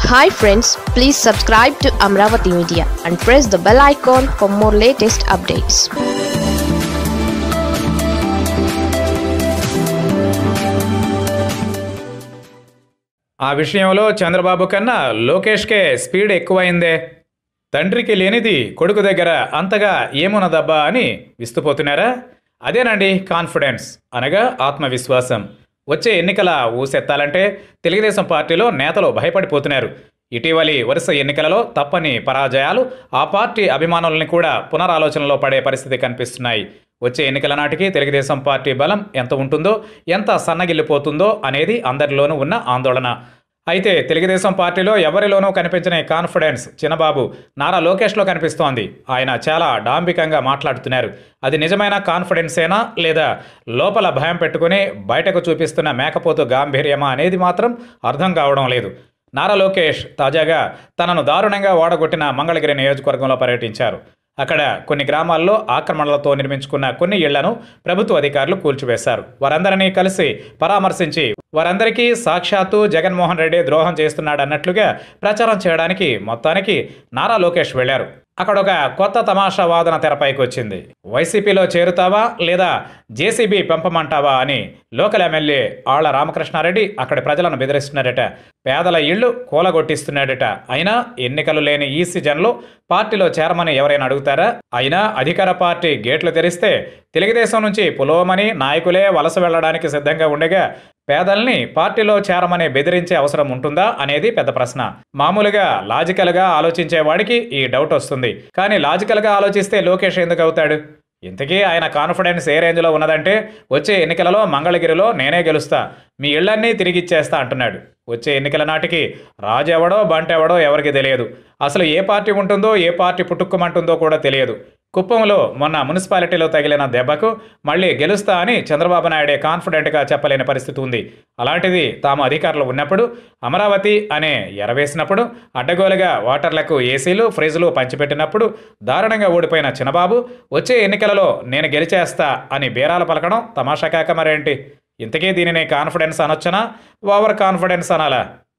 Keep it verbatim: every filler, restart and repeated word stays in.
Hi friends, please subscribe to Amravati Media and press the bell icon for more latest updates. ఆ విషయంలో చంద్రబాబు కన్నా లోకేష్కే speed ఎక్కువైందే. తండ్రికి లేనిది కొడుకు దగ్గర అంతగా ఏమున్నదబ్బా అని విస్తుపోతున్నారా? అదేనండి కాన్ఫిడెన్స్ అనగా ఆత్మవిశ్వాసం. వచ్చే ఎన్నికల ఊసెత్తాలంటే తెలుగుదేశం పార్టీలో నేతలు భయపడిపోతున్నారు. ఇటీవలి వరుస ఎన్నికలలో తప్పని పరాజయాలు ఆ పార్టీ అభిమానుల్ని కూడా పునరాలోచనలో పడే పరిస్థితి కనిపిస్తున్నాయి. వచ్చే ఎన్నికల నాటికి తెలుగుదేశం పార్టీ బలం ఎంత ఉంటుందో, ఎంత సన్నగిల్లిపోతుందో అనేది అందరిలోనూ ఉన్న ఆందోళన. అయితే తెలుగుదేశం పార్టీలో ఎవరిలోనూ కనిపించని కాన్ఫిడెన్స్ చిన్నబాబు నారా లోకేష్లో కనిపిస్తోంది. ఆయన చాలా డాంబికంగా మాట్లాడుతున్నారు. అది నిజమైన కాన్ఫిడెన్సేనా లేదా లోపల భయం పెట్టుకుని బయటకు చూపిస్తున్న మేకపోతు గాంభీర్యమా అనేది మాత్రం అర్థం కావడం లేదు. నారా లోకేష్ తాజాగా తనను దారుణంగా ఓడగొట్టిన మంగళగిరి నియోజకవర్గంలో పర్యటించారు. అక్కడ కొన్ని గ్రామాల్లో ఆక్రమణలతో నిర్మించుకున్న కొన్ని ఇళ్లను ప్రభుత్వ అధికారులు కూల్చివేశారు. వారందరినీ కలిసి పరామర్శించి వారందరికీ సాక్షాత్తు జగన్మోహన్ రెడ్డి ద్రోహం చేస్తున్నాడన్నట్లుగా ప్రచారం చేయడానికి మొత్తానికి నారా లోకేష్ వెళ్లారు. అక్కడ ఒక కొత్త తమాషా వాదన తెరపైకి వచ్చింది. వైసీపీలో చేరుతావా లేదా జేసీబీ పెంపమంటావా అని లోకల్ ఎమ్మెల్యే ఆళ్ల రామకృష్ణారెడ్డి అక్కడి ప్రజలను బెదిరిస్తున్నాడట. పేదల ఇళ్లు కూలగొట్టిస్తున్నాడట. అయినా ఎన్నికలు లేని ఈ సీజన్లో పార్టీలో చేరమని ఎవరైనా అడుగుతారా? అయినా అధికార పార్టీ గేట్లు తెరిస్తే తెలుగుదేశం నుంచి పులోమని నాయకులే వలస వెళ్లడానికి సిద్ధంగా ఉండగా పేదల్ని పార్టీలో చేరమని బెదిరించే అవసరం ఉంటుందా అనేది పెద్ద ప్రశ్న. మామూలుగా లాజికల్గా ఆలోచించే వాడికి ఈ డౌట్ వస్తుంది. కానీ లాజికల్గా ఆలోచిస్తే లోకేష్ ఎందుకు అవుతాడు? ఇంతకీ ఆయన కాన్ఫిడెన్స్ ఏ రేంజ్లో ఉన్నదంటే వచ్చే ఎన్నికలలో మంగళగిరిలో నేనే గెలుస్తా, మీ ఇళ్లన్నీ తిరిగిచ్చేస్తా అంటున్నాడు. వచ్చే ఎన్నికల నాటికి రాజెవడో బంటెవడో ఎవరికి తెలియదు. అసలు ఏ పార్టీ ఉంటుందో ఏ పార్టీ పుట్టుక్కుమంటుందో కూడా తెలియదు. కుప్పంలో మొన్న మున్సిపాలిటీలో తగిలిన దెబ్బకు మళ్ళీ గెలుస్తా అని చంద్రబాబు నాయుడే కాన్ఫిడెంట్గా చెప్పలేని పరిస్థితి ఉంది. అలాంటిది తాము అధికారులు ఉన్నప్పుడు అమరావతి అనే ఎరవేసినప్పుడు అడ్డగోలుగా ఓటర్లకు ఏసీలు ఫ్రిజ్లు పంచిపెట్టినప్పుడు దారుణంగా ఓడిపోయిన చిన్నబాబు వచ్చే ఎన్నికలలో నేను గెలిచేస్తా అని బేరాలు పలకడం తమాషా కాక మరేంటి? ఇంతకీ దీనిని కాన్ఫిడెన్స్ అనొచ్చనా, ఓవర్ కాన్ఫిడెన్స్ అనాలా?